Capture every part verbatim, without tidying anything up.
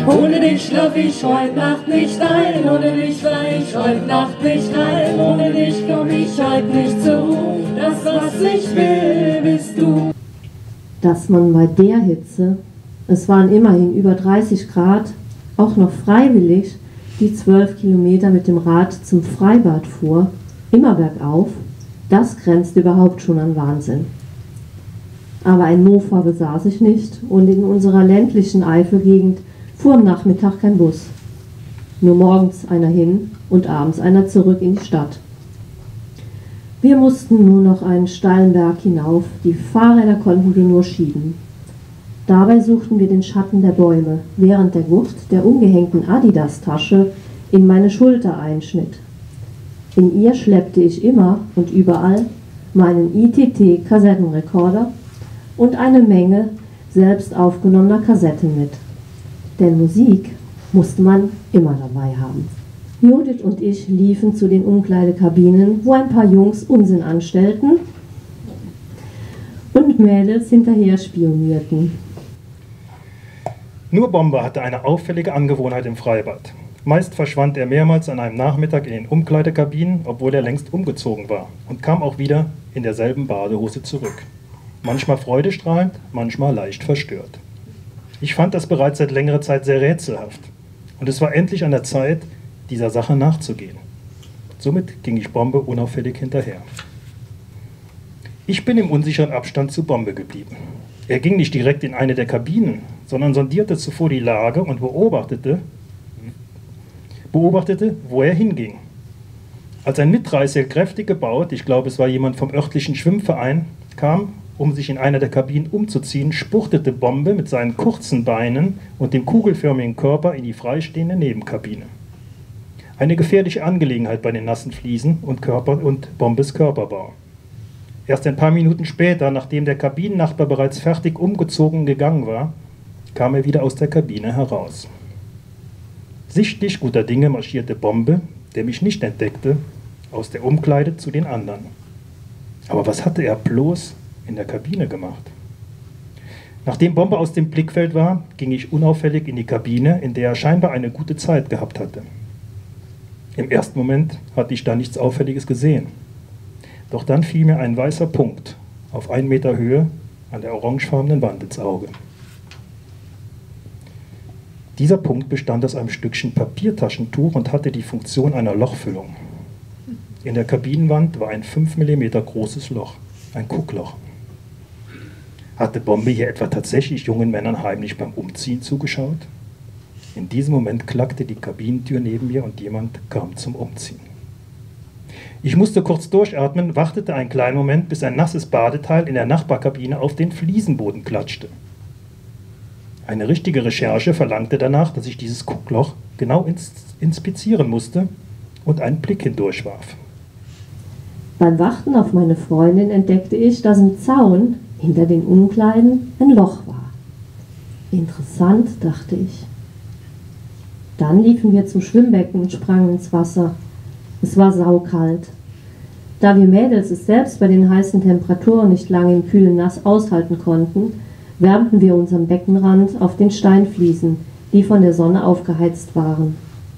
Ohne dich schlaf ich heute Nacht nicht ein, ohne dich war ich heute Nacht nicht heim, ohne dich komm ich heute nicht zur Ruhe, das was ich will, bist du. Dass man bei der Hitze, es waren immerhin über dreißig Grad, auch noch freiwillig die zwölf Kilometer mit dem Rad zum Freibad fuhr, immer bergauf, das grenzt überhaupt schon an Wahnsinn. Aber ein Mofa besaß ich nicht und in unserer ländlichen Eifelgegend fuhr am Nachmittag kein Bus. Nur morgens einer hin und abends einer zurück in die Stadt. Wir mussten nur noch einen steilen Berg hinauf, die Fahrräder konnten wir nur schieben. Dabei suchten wir den Schatten der Bäume, während der Gurt der umgehängten Adidas-Tasche in meine Schulter einschnitt. In ihr schleppte ich immer und überall meinen I T T-Kassettenrekorder und eine Menge selbst aufgenommener Kassetten mit. Denn Musik musste man immer dabei haben. Judith und ich liefen zu den Umkleidekabinen, wo ein paar Jungs Unsinn anstellten und Mädels hinterher spionierten. Nur Bombe hatte eine auffällige Angewohnheit im Freibad. Meist verschwand er mehrmals an einem Nachmittag in den Umkleidekabinen, obwohl er längst umgezogen war, und kam auch wieder in derselben Badehose zurück. Manchmal freudestrahlend, manchmal leicht verstört. Ich fand das bereits seit längerer Zeit sehr rätselhaft. Und es war endlich an der Zeit, dieser Sache nachzugehen. Somit ging ich Bombe unauffällig hinterher. Ich bin im unsicheren Abstand zu Bombe geblieben. Er ging nicht direkt in eine der Kabinen, sondern sondierte zuvor die Lage und beobachtete, beobachtete, wo er hinging. Als ein Mitreißer, kräftig gebaut, ich glaube es war jemand vom örtlichen Schwimmverein, kam, um sich in einer der Kabinen umzuziehen, spurtete Bombe mit seinen kurzen Beinen und dem kugelförmigen Körper in die freistehende Nebenkabine. Eine gefährliche Angelegenheit bei den nassen Fliesen und, Körper und Bombes Körperbau. Erst ein paar Minuten später, nachdem der Kabinennachbar bereits fertig umgezogen gegangen war, kam er wieder aus der Kabine heraus. Sichtlich guter Dinge marschierte Bombe, der mich nicht entdeckte, aus der Umkleide zu den anderen. Aber was hatte er bloß in der Kabine gemacht? Nachdem Bombe aus dem Blickfeld war, ging ich unauffällig in die Kabine, in der er scheinbar eine gute Zeit gehabt hatte. Im ersten Moment hatte ich da nichts Auffälliges gesehen. Doch dann fiel mir ein weißer Punkt auf einen Meter Höhe an der orangefarbenen Wand ins Auge. Dieser Punkt bestand aus einem Stückchen Papiertaschentuch und hatte die Funktion einer Lochfüllung. In der Kabinenwand war ein fünf Millimeter großes Loch, ein Guckloch. Hatte Bombe hier etwa tatsächlich jungen Männern heimlich beim Umziehen zugeschaut? In diesem Moment klackte die Kabinentür neben mir und jemand kam zum Umziehen. Ich musste kurz durchatmen, wartete einen kleinen Moment, bis ein nasses Badeteil in der Nachbarkabine auf den Fliesenboden klatschte. Eine richtige Recherche verlangte danach, dass ich dieses Guckloch genau ins inspizieren musste und einen Blick hindurchwarf. Beim Warten auf meine Freundin entdeckte ich, dass im Zaun hinter den Umkleiden ein Loch war. Interessant, dachte ich. Dann liefen wir zum Schwimmbecken und sprangen ins Wasser. Es war saukalt. Da wir Mädels es selbst bei den heißen Temperaturen nicht lange im kühlen Nass aushalten konnten, wärmten wir uns am Beckenrand auf den Steinfliesen, die von der Sonne aufgeheizt waren.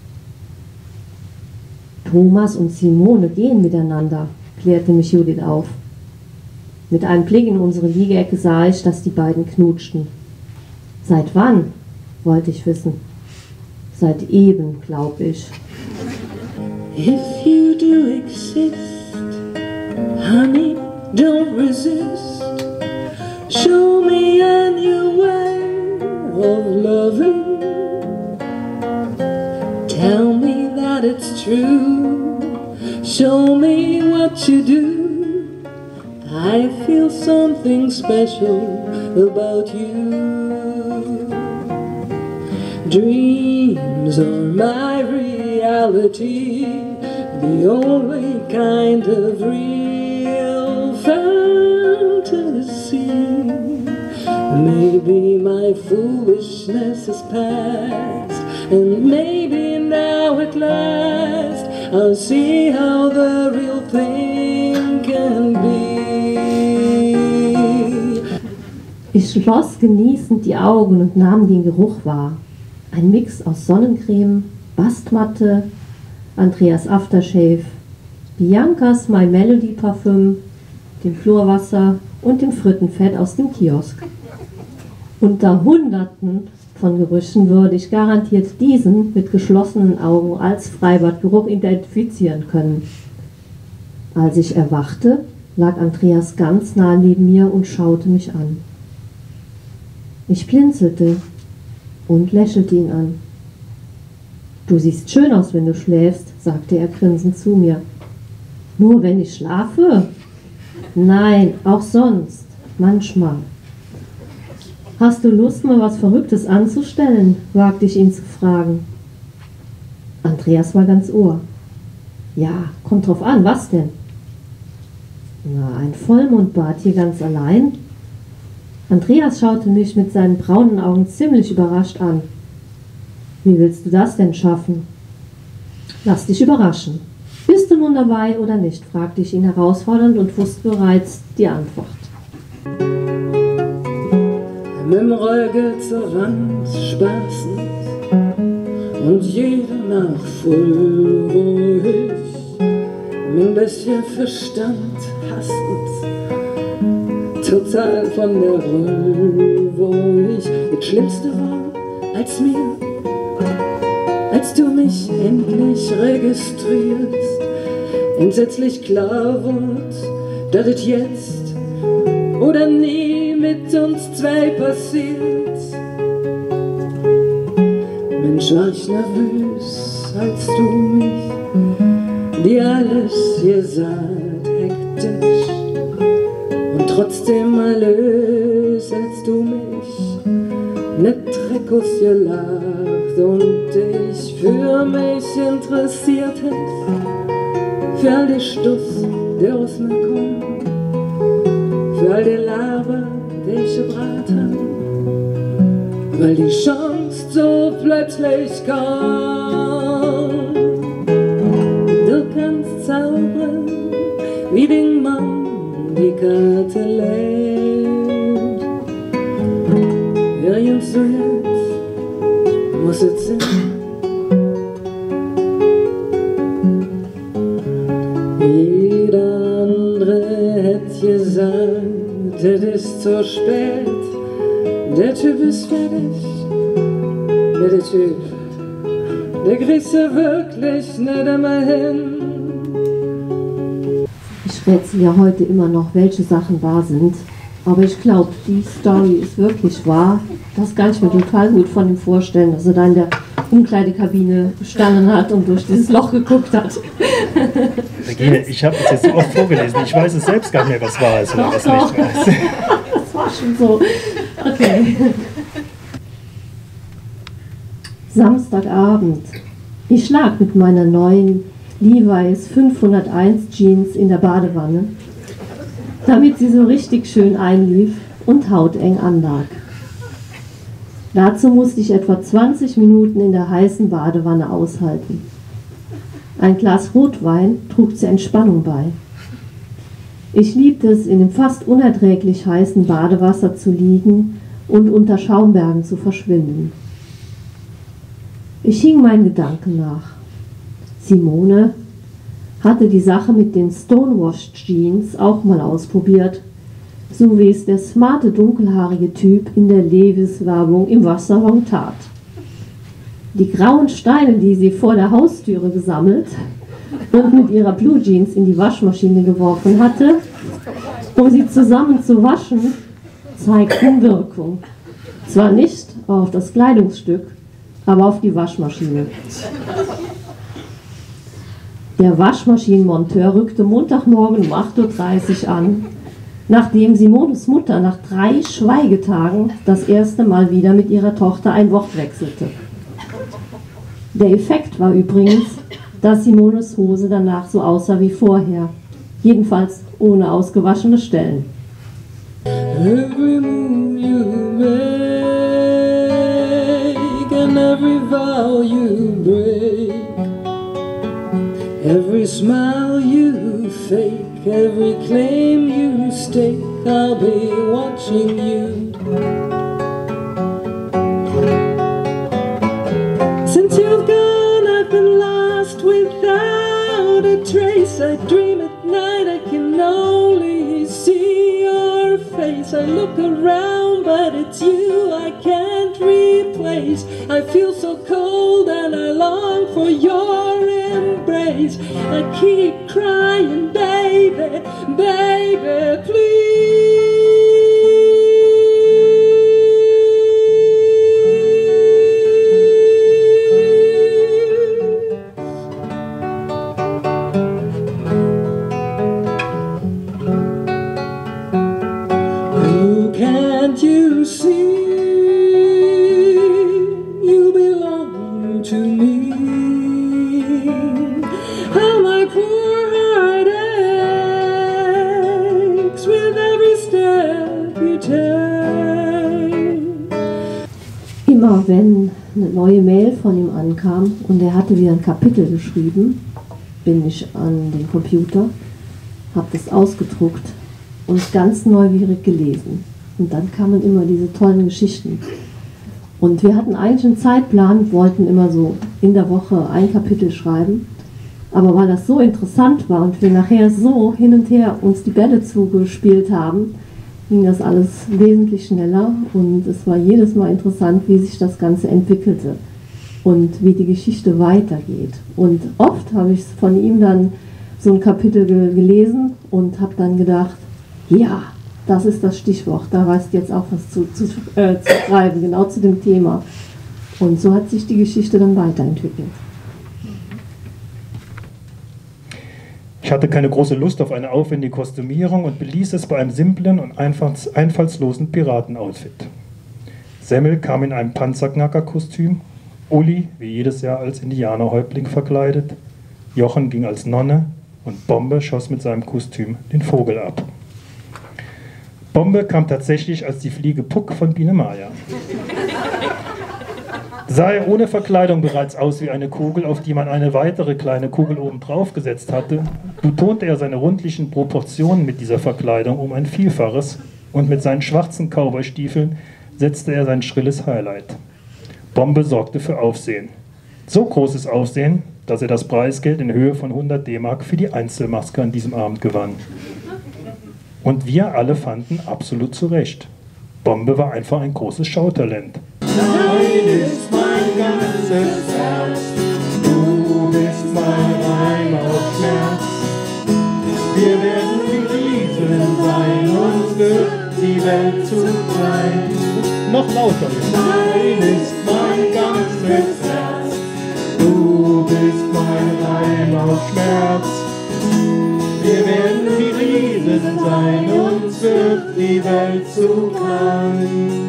Thomas und Simone gehen miteinander, klärte mich Judith auf. Mit einem Blick in unsere Liegeecke sah ich, dass die beiden knutschten. Seit wann? Wollte ich wissen. Seit eben, glaub ich. If you do exist, honey, don't resist. Show me a new way of loving. Tell me that it's true. Show me what you do. I feel something special about you. Dreams are my reality, the only kind of real fantasy. Maybe my foolishness is past, and maybe now at last I'll see how the real thing can be. Ich schloss genießend die Augen und nahm den Geruch wahr. Ein Mix aus Sonnencreme, Bastmatte, Andreas Aftershave, Biancas My Melody Parfüm, dem Chlorwasser und dem Frittenfett aus dem Kiosk. Unter Hunderten von Gerüchen würde ich garantiert diesen mit geschlossenen Augen als Freibadgeruch identifizieren können. Als ich erwachte, lag Andreas ganz nah neben mir und schaute mich an. Ich blinzelte und lächelte ihn an. »Du siehst schön aus, wenn du schläfst«, sagte er grinsend zu mir. »Nur wenn ich schlafe?« »Nein, auch sonst, manchmal.« »Hast du Lust, mal was Verrücktes anzustellen?«, wagte ich ihn zu fragen. Andreas war ganz Ohr. »Ja, kommt drauf an, was denn?« »Na, ein Vollmondbad hier ganz allein?« Andreas schaute mich mit seinen braunen Augen ziemlich überrascht an. »Wie willst du das denn schaffen?« »Lass dich überraschen. Bist du nun dabei oder nicht?«, fragte ich ihn herausfordernd und wusste bereits die Antwort. Mit dem Rollgeld zur Wand spaßend und jede Nacht voll ruhig, mit ein bisschen Verstand hastend, total von der Rolle, wo ich das Schlimmste war als mir, als du mich endlich registrierst, entsetzlich klar wird, dass es jetzt oder nie mit uns zwei passiert. Mensch, war ich nervös, als du mich, die alles gesagt, hektisch, und trotzdem alles, als du mich mit Treckus gelacht und dich für mich interessiert hätt, für all die Stuss, der aus mir kommt, für all die Laber, die ich gebracht hab, weil die Chance so plötzlich kam. Du kannst zaubern, wie den Mann die Karte lädt. Ja, just so jetzt muss es sein. Jeder andere hätte gesagt, das ist zu spät. Der Typ ist fertig, ja, der Typ, der kriegst du wirklich nicht einmal hin. Ich rätsel ja heute immer noch, welche Sachen wahr sind. Aber ich glaube, die Story ist wirklich wahr. Das kann ich mir total gut von ihm vorstellen, dass er da in der Umkleidekabine gestanden hat und durch dieses Loch geguckt hat. Regine, ich habe es jetzt so oft vorgelesen. Ich weiß es selbst gar nicht mehr, was wahr ist oder was nicht wahr ist. Das war schon so. Okay. Samstagabend. Ich lag mit meiner neuen Levi's fünfhunderteins Jeans in der Badewanne, damit sie so richtig schön einlief und hauteng anlag. Dazu musste ich etwa zwanzig Minuten in der heißen Badewanne aushalten. Ein Glas Rotwein trug zur Entspannung bei. Ich liebte es, in dem fast unerträglich heißen Badewasser zu liegen und unter Schaumbergen zu verschwinden. Ich hing meinen Gedanken nach. Simone hatte die Sache mit den Stonewashed Jeans auch mal ausprobiert, so wie es der smarte dunkelhaarige Typ in der Levi's-Werbung im Wasserhong tat. Die grauen Steine, die sie vor der Haustüre gesammelt und mit ihrer Blue Jeans in die Waschmaschine geworfen hatte, um sie zusammen zu waschen, zeigten Wirkung. Zwar nicht auf das Kleidungsstück, aber auf die Waschmaschine. Der Waschmaschinenmonteur rückte Montagmorgen um acht Uhr dreißig an, nachdem Simones Mutter nach drei Schweigetagen das erste Mal wieder mit ihrer Tochter ein Wort wechselte. Der Effekt war übrigens, dass Simones Hose danach so aussah wie vorher, jedenfalls ohne ausgewaschene Stellen. Every move you make and every vow you break, every smile you fake, every claim you stake, I'll be watching you. place. I dream at night, I can only see your face. I look around, but it's you I can't replace. I feel so cold and I long for your embrace. I keep crying, baby, baby, please. Can't you see you belong to me? How my poor heart aches with every step you take. Immer wenn eine neue Mail von ihm ankam und er hatte wieder ein Kapitel geschrieben, bin ich an den Computer, habe das ausgedruckt und ganz neugierig gelesen. Und dann kamen immer diese tollen Geschichten. Und wir hatten eigentlich einen Zeitplan, wollten immer so in der Woche ein Kapitel schreiben. Aber weil das so interessant war und wir nachher so hin und her uns die Bälle zugespielt haben, ging das alles wesentlich schneller. Und es war jedes Mal interessant, wie sich das Ganze entwickelte und wie die Geschichte weitergeht. Und oft habe ich von ihm dann so ein Kapitel gelesen und habe dann gedacht, ja, das ist das Stichwort, da weißt du jetzt auch was zu, zu, äh, zu schreiben, genau zu dem Thema. Und so hat sich die Geschichte dann weiterentwickelt. Ich hatte keine große Lust auf eine aufwendige Kostümierung und beließ es bei einem simplen und einfalls, einfallslosen Piratenoutfit. Semmel kam in einem Panzerknackerkostüm, Uli wie jedes Jahr als Indianerhäuptling verkleidet, Jochen ging als Nonne und Bombe schoss mit seinem Kostüm den Vogel ab. Bombe kam tatsächlich als die Fliege Puck von Biene Maya. Sah er ohne Verkleidung bereits aus wie eine Kugel, auf die man eine weitere kleine Kugel oben drauf gesetzt hatte, betonte er seine rundlichen Proportionen mit dieser Verkleidung um ein Vielfaches und mit seinen schwarzen Cowboystiefeln setzte er sein schrilles Highlight. Bombe sorgte für Aufsehen. So großes Aufsehen, dass er das Preisgeld in Höhe von hundert D-Mark für die Einzelmaske an diesem Abend gewann. Und wir alle fanden absolut zu Recht. Bombe war einfach ein großes Schautalent. Dein ist mein ganzes Herz, du bist mein Reim auf Schmerz. Wir werden wie Riesen sein, uns wird die Welt zu klein. Noch lauter. Dein ist mein ganzes Herz, du bist mein Reim auf Schmerz. Wir werden wie Riesen sein, uns wird die Welt zu klein.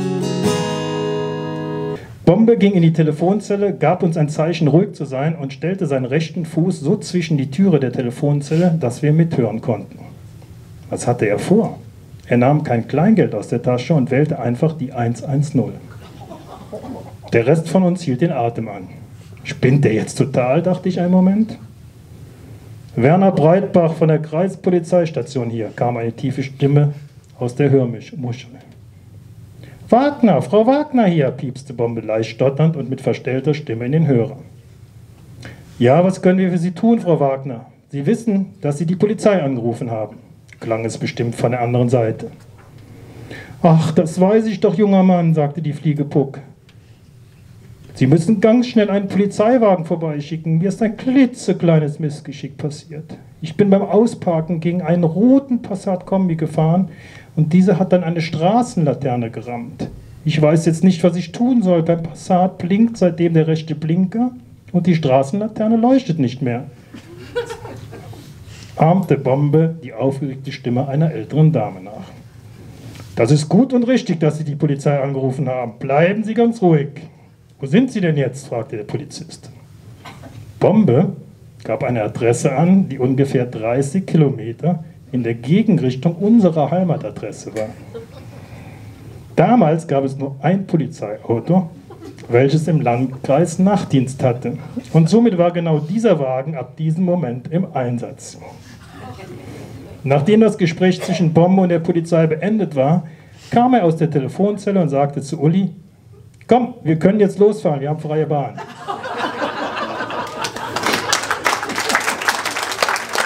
Bombe ging in die Telefonzelle, gab uns ein Zeichen, ruhig zu sein und stellte seinen rechten Fuß so zwischen die Türe der Telefonzelle, dass wir mithören konnten. Was hatte er vor? Er nahm kein Kleingeld aus der Tasche und wählte einfach die eins eins null. Der Rest von uns hielt den Atem an. Spinnt der jetzt total, dachte ich einen Moment. Werner Breitbach von der Kreispolizeistation hier, kam eine tiefe Stimme aus der Hörmuschel. Wagner, Frau Wagner hier, piepste Bombe leicht stotternd und mit verstellter Stimme in den Hörer. Ja, was können wir für Sie tun, Frau Wagner? Sie wissen, dass Sie die Polizei angerufen haben, klang es bestimmt von der anderen Seite. Ach, das weiß ich doch, junger Mann, sagte die Fliege Puck. Sie müssen ganz schnell einen Polizeiwagen vorbeischicken. Mir ist ein klitzekleines Missgeschick passiert. Ich bin beim Ausparken gegen einen roten Passat-Kombi gefahren und diese hat dann eine Straßenlaterne gerammt. Ich weiß jetzt nicht, was ich tun soll. Beim Passat blinkt seitdem der rechte Blinker und die Straßenlaterne leuchtet nicht mehr. Ahmte Bombe die aufgeregte Stimme einer älteren Dame nach. Das ist gut und richtig, dass Sie die Polizei angerufen haben. Bleiben Sie ganz ruhig. Wo sind Sie denn jetzt? Fragte der Polizist. Bombe gab eine Adresse an, die ungefähr dreißig Kilometer in der Gegenrichtung unserer Heimatadresse war. Damals gab es nur ein Polizeiauto, welches im Landkreis Nachtdienst hatte. Und somit war genau dieser Wagen ab diesem Moment im Einsatz. Nachdem das Gespräch zwischen Bombe und der Polizei beendet war, kam er aus der Telefonzelle und sagte zu Uli, komm, wir können jetzt losfahren, wir haben freie Bahn.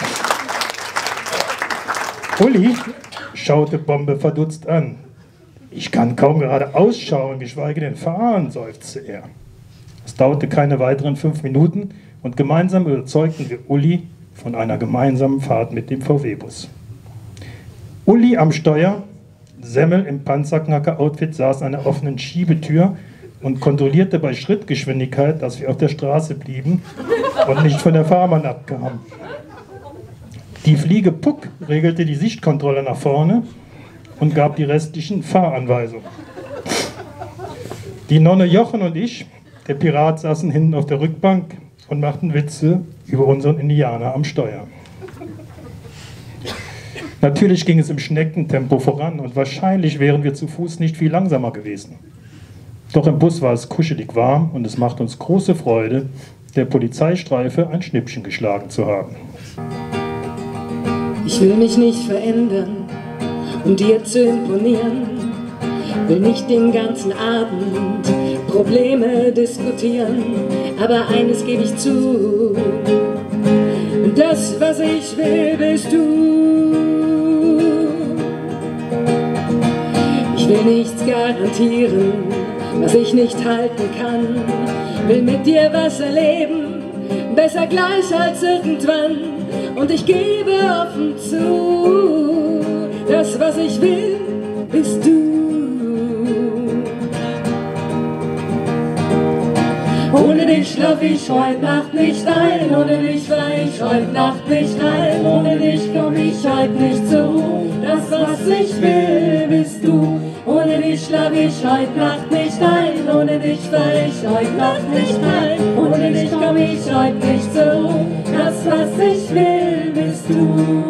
Uli schaute Bombe verdutzt an. Ich kann kaum gerade ausschauen, geschweige denn fahren, seufzte er. Es dauerte keine weiteren fünf Minuten und gemeinsam überzeugten wir Uli von einer gemeinsamen Fahrt mit dem V W-Bus. Uli am Steuer, Semmel im Panzerknacker-Outfit saß an der offenen Schiebetür und kontrollierte bei Schrittgeschwindigkeit, dass wir auf der Straße blieben und nicht von der Fahrbahn abkamen. Die Fliege Puck regelte die Sichtkontrolle nach vorne und gab die restlichen Fahranweisungen. Die Nonne Jochen und ich, der Pirat, saßen hinten auf der Rückbank und machten Witze über unseren Indianer am Steuer. Natürlich ging es im Schneckentempo voran und wahrscheinlich wären wir zu Fuß nicht viel langsamer gewesen. Doch im Bus war es kuschelig warm und es macht uns große Freude, der Polizeistreife ein Schnippchen geschlagen zu haben. Ich will mich nicht verändern, um dir zu imponieren, will nicht den ganzen Abend Probleme diskutieren, aber eines gebe ich zu, das, was ich will, bist du. Ich will nichts garantieren, was ich nicht halten kann, will mit dir was erleben, besser gleich als irgendwann. Und ich gebe offen zu, das, was ich will, bist du. Ohne dich schlaf ich heute Nacht nicht ein, ohne dich war ich heute Nacht nicht heim, ohne dich komm ich heute nicht zur Ruhe, das, was ich will, bist du. Ohne dich schlaf ich heute Nacht nicht ein, ohne dich war ich heute Nacht nicht heim, ohne dich komm ich heute nicht zur Ruhe, das, was ich will, bist du.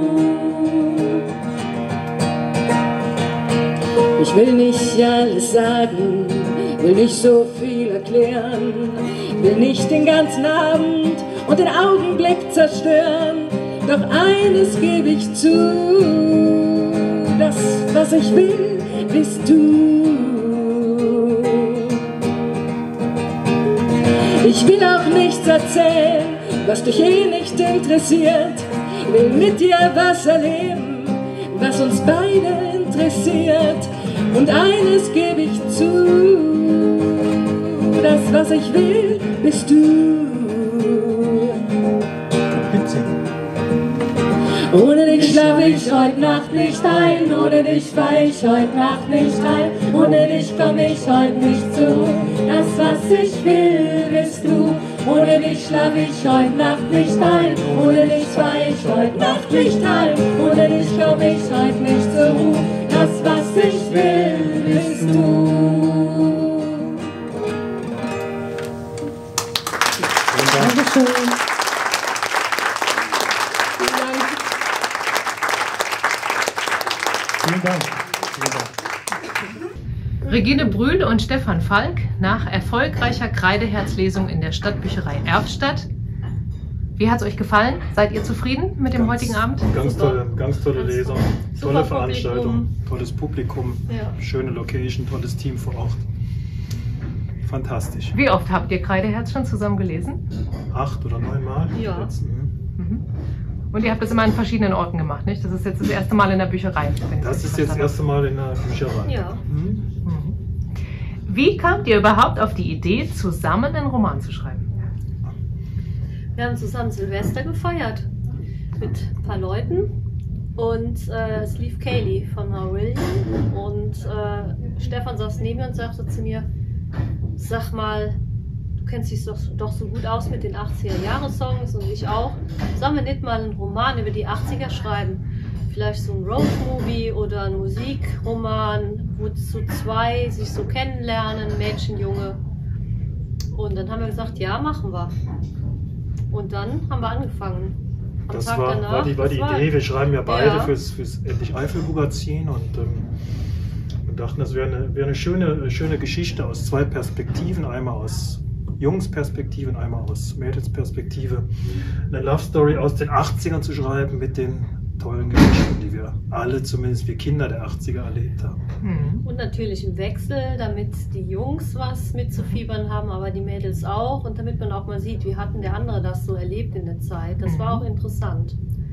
Ich will nicht alles sagen, will nicht so viel erklären, will nicht den ganzen Abend und den Augenblick zerstören, doch eines gebe ich zu, das, was ich will, bist du. Ich will auch nichts erzählen, was dich eh nicht interessiert, will mit dir was erleben, was uns beide interessiert, und eines gebe ich zu, das, was ich will, bist du. Ohne dich schlaf ich heute Nacht nicht ein, ohne dich war ich heute Nacht nicht heim, ohne dich komm ich heute nicht zu, das, was ich will, bist du. Ohne dich schlaf ich heute Nacht nicht ein, ohne dich war ich heute Nacht nicht heim, ohne dich komm ich heute nicht zur Ruhe, das, was ich will, bist du. Dankeschön. Vielen Dank. Vielen Dank. Regine Brühl und Stefan Falk nach erfolgreicher Kreideherzlesung in der Stadtbücherei Erftstadt. Wie hat es euch gefallen? Seid ihr zufrieden mit dem Ganz, heutigen Abend? Ganz Super. tolle, ganz tolle Ganz Lesung, toll. tolle Super Veranstaltung, Publikum. tolles Publikum, Ja. schöne Location, tolles Team vor Ort. Fantastisch. Wie oft habt ihr Kreideherz schon zusammen gelesen? Acht oder neun Mal? Ja. Jetzt, mhm. Und ihr habt das immer an verschiedenen Orten gemacht, nicht? Das ist jetzt das erste Mal in der Bücherei. wenn ich Das richtig ist jetzt das verstanden erste Mal in der Bücherei. Ja. Mhm. habe. Wie kamt ihr überhaupt auf die Idee, zusammen einen Roman zu schreiben? Wir haben zusammen Silvester gefeiert mit ein paar Leuten und äh, es lief Kaylee von Marillion und äh, Stefan saß neben mir und sagte zu mir, sag mal, du kennst dich doch, doch so gut aus mit den achtziger-Jahre-Songs und ich auch, sollen wir nicht mal einen Roman über die achtziger schreiben? Vielleicht so ein Roadmovie oder ein Musikroman, wo so zwei sich so kennenlernen, Mädchen, Junge. Und dann haben wir gesagt, ja, machen wir. Und dann haben wir angefangen. Am Das Tag war, danach, war die, war die das Idee, wir schreiben ja beide Ja. fürs, fürs Endlich Eifel-Magazin und ähm, wir dachten, das wäre eine, wäre eine schöne, schöne Geschichte aus zwei Perspektiven, einmal aus Jungsperspektive und einmal aus Mädelsperspektive. Eine Love Story aus den achtzigern zu schreiben mit den tollen Geschichten, die wir alle, zumindest wir Kinder der achtziger, erlebt haben. Mhm. Und natürlich im Wechsel, damit die Jungs was mitzufiebern haben, aber die Mädels auch. Und damit man auch mal sieht, wie hatten der andere das so erlebt in der Zeit. Das war auch interessant.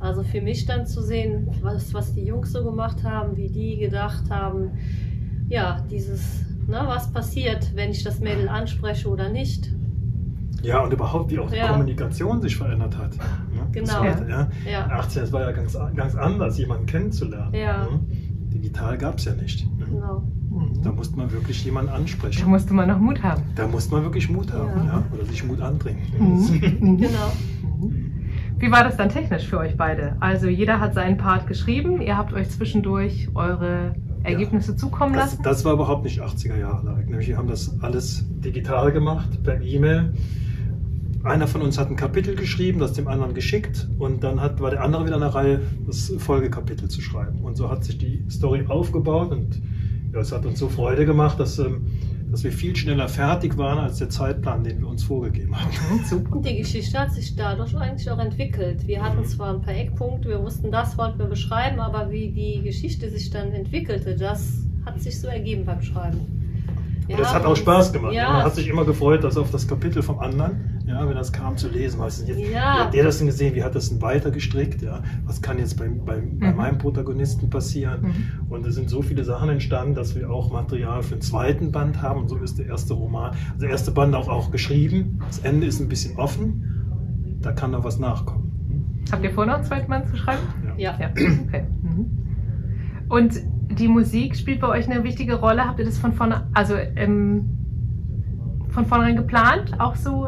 Also für mich dann zu sehen, was, was die Jungs so gemacht haben, wie die gedacht haben, ja, dieses, ne, was passiert, wenn ich das Mädel anspreche oder nicht. Ja, und überhaupt, wie auch die Ja. Kommunikation sich verändert hat. Ne? Genau. Das heute, ja. Ja. achtzehn, es war ja ganz, ganz anders, jemanden kennenzulernen. Ja. Ne? Digital gab es ja nicht. Ne? Genau. Da musste man wirklich jemanden Da ansprechen. musste man noch Mut haben. Da musste man wirklich Mut haben, Ja. ja. Oder sich Mut andringen. Mhm. Genau. Wie war das dann technisch für euch beide? Also jeder hat seinen Part geschrieben, ihr habt euch zwischendurch eure Ergebnisse zukommen Das, lassen? das war überhaupt nicht achtziger Jahre. Nämlich wir haben das alles digital gemacht, per E-Mail. Einer von uns hat ein Kapitel geschrieben, das dem anderen geschickt und dann hat, war der andere wieder in der Reihe, das Folgekapitel zu schreiben. Und so hat sich die Story aufgebaut und ja, es hat uns so Freude gemacht, dass, ähm, dass wir viel schneller fertig waren als der Zeitplan, den wir uns vorgegeben haben. Super. Und die Geschichte hat sich dadurch eigentlich auch entwickelt. Wir hatten zwar ein paar Eckpunkte, wir wussten, das wollten wir beschreiben, aber wie die Geschichte sich dann entwickelte, das hat sich so ergeben beim Schreiben. Wir Und das haben hat auch uns- Spaß gemacht. Ja, Man hat sich immer gefreut, dass auf das Kapitel vom anderen, ja, wenn das kam, zu lesen. Was ist jetzt, Ja. Wie hat der das denn gesehen? Wie hat das denn weiter gestrickt? Ja? Was kann jetzt bei, bei, bei Mhm. meinem Protagonisten passieren? Mhm. Und es sind so viele Sachen entstanden, dass wir auch Material für den zweiten Band haben. Und so ist der erste Roman, also der erste Band auch, auch geschrieben. Das Ende ist ein bisschen offen. Da kann noch was nachkommen. Habt ihr vor, noch einen zweiten Mann zu schreiben? Ja. Ja, okay. Mhm. Und die Musik spielt bei euch eine wichtige Rolle. Habt ihr das von vorne, also ähm, von vornherein geplant? Auch so?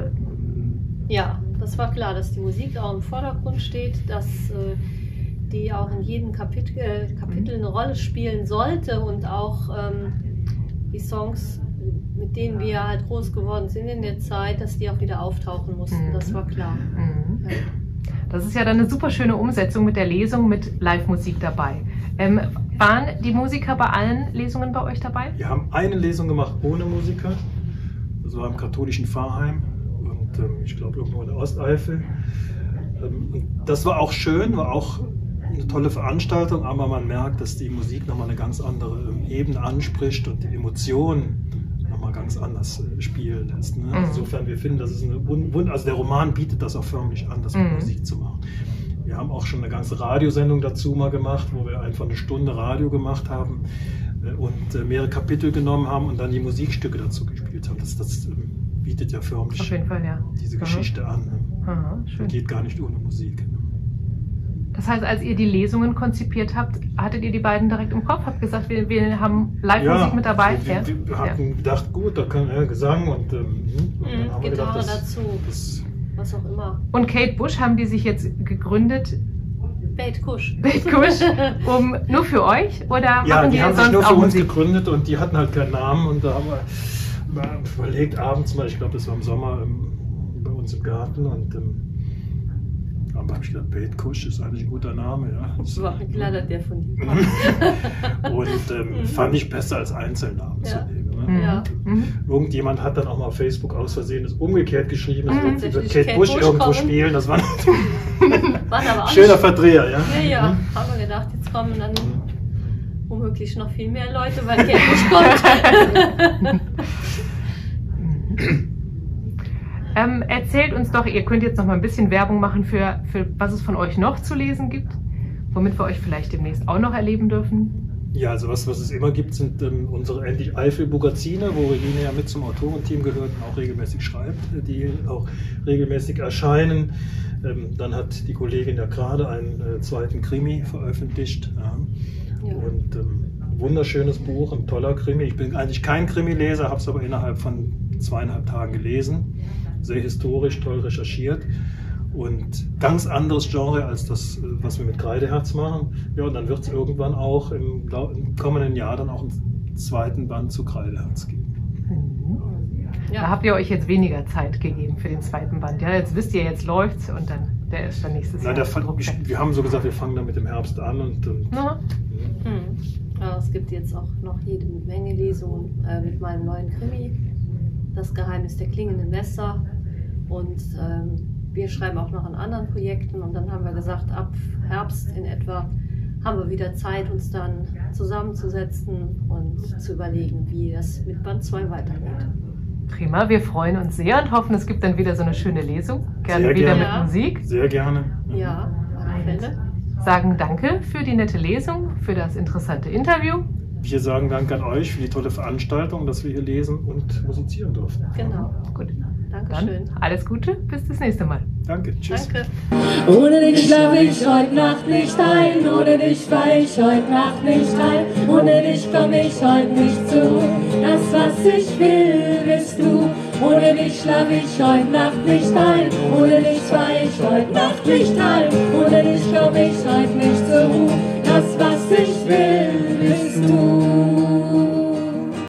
Ja, das war klar, dass die Musik auch im Vordergrund steht, dass äh, die auch in jedem Kapitel, äh, Kapitel eine Rolle spielen sollte und auch ähm, die Songs, mit denen wir halt groß geworden sind in der Zeit, dass die auch wieder auftauchen mussten. Mhm. Das war klar. Mhm. Ja. Das ist ja dann eine super schöne Umsetzung mit der Lesung mit Live-Musik dabei. Ähm, waren die Musiker bei allen Lesungen bei euch dabei? Wir haben eine Lesung gemacht ohne Musiker. Das war im katholischen Pfarrheim und ähm, ich glaube irgendwo in der Osteifel. Ähm, und das war auch schön, war auch eine tolle Veranstaltung, aber man merkt, dass die Musik nochmal eine ganz andere ähm, Ebene anspricht und die Emotionen nochmal ganz anders äh, spielen lässt. Ne? Mhm. Insofern, wir finden, das ist eine Wund, also der Roman bietet das auch förmlich an, das mit Mhm. Musik zu machen. Wir haben auch schon eine ganze Radiosendung dazu mal gemacht, wo wir einfach eine Stunde Radio gemacht haben äh, und äh, mehrere Kapitel genommen haben und dann die Musikstücke dazu gespielt haben. Das, das ähm, bietet ja förmlich Auf jeden Fall, ja. diese Aha. Geschichte an. Ne? Aha, schön. Geht gar nicht ohne Musik. Das heißt, als ihr die Lesungen konzipiert habt, hattet ihr die beiden direkt im Kopf? Habt gesagt, wir, wir haben Live-Musik mit dabei? Wir, Ja. wir, wir Ja. hatten gedacht, gut, da kann ja Gesang und, ähm, und dann Mhm, haben wir Gitarre gedacht, das, dazu, das was auch immer. Und Kate Bush, haben die sich jetzt gegründet, Bait Kusch. Bait Kusch, um, nur für euch? Oder ja, machen die die haben sich sonst nur für auch uns Musik? gegründet und die hatten halt keinen Namen und da haben wir mal überlegt, abends mal, ich glaube, das war im Sommer ähm, bei uns im Garten und ähm, da habe ich gedacht, Bait Kusch ist eigentlich ein guter Name. Ja. Das, War mir klar, dass der von dir kommt. und ähm, fand ich besser als Einzelnamen Ja. zu nehmen. Ne? Mhm. Ja. Mhm. Irgendjemand hat dann auch mal auf Facebook aus Versehen das umgekehrt geschrieben, das Mhm. wird, wird Tatsächlich Kate Kate Bush Bush irgendwo kommen. spielen. Das war ein Waren aber auch schöner nicht- Verdreher, ja. Ja, ja, Mhm. haben wir gedacht, jetzt kommen dann womöglich noch viel mehr Leute, weil der nicht kommt. Ähm, erzählt uns doch, ihr könnt jetzt noch mal ein bisschen Werbung machen für, für was es von euch noch zu lesen gibt, womit wir euch vielleicht demnächst auch noch erleben dürfen. Ja, also was, was es immer gibt, sind ähm, unsere endlich Eifel-Bugazine, wo Regine ja mit zum Autorenteam gehört und auch regelmäßig schreibt, die auch regelmäßig erscheinen. Ähm, dann hat die Kollegin ja gerade einen äh, zweiten Krimi veröffentlicht. Ja. Ja. Und ähm, wunderschönes Buch, ein toller Krimi. Ich bin eigentlich kein Krimileser, habe es aber innerhalb von zweieinhalb Tagen gelesen. Sehr historisch, toll recherchiert. Und ganz anderes Genre als das, was wir mit Kreideherz machen. Ja, und dann wird es irgendwann auch im, im kommenden Jahr dann auch einen zweiten Band zu Kreideherz geben. Da Ja. habt ihr euch jetzt weniger Zeit gegeben für den zweiten Band. Ja, jetzt wisst ihr, jetzt läuft's und dann der ist dann nächstes Nein, Jahr. der, gedruckt. ich, wir haben so gesagt, wir fangen dann mit dem Herbst an. Und, und Ja. Hm. Ja, es gibt jetzt auch noch jede Menge Lesungen äh, mit meinem neuen Krimi, Das Geheimnis der klingenden Messer. Und ähm, wir schreiben auch noch an anderen Projekten. Und dann haben wir gesagt, ab Herbst in etwa haben wir wieder Zeit, uns dann zusammenzusetzen und zu überlegen, wie das mit Band zwei weitergeht. Prima, wir freuen uns sehr und hoffen, es gibt dann wieder so eine schöne Lesung. Gerne Sehr wieder gerne. mit Musik. Sehr gerne. Ja, auf alle Fälle. sagen Danke für die nette Lesung, für das interessante Interview. Wir sagen Danke an euch für die tolle Veranstaltung, dass wir hier lesen und musizieren durften. Genau. Gut. Dankeschön. Dann alles Gute, bis das nächste Mal. Danke, tschüss. Danke. Ohne dich schlaf ich heute Nacht nicht ein, ohne dich war ich heute Nacht nicht heil, ohne dich komm ich heute nicht zu. Das, was ich will, bist du. Ohne dich schlaf ich heute Nacht nicht ein, ohne dich war ich heute Nacht nicht heil, ohne dich komm ich heute nicht zur Ruhe. Das, was ich will, bist du.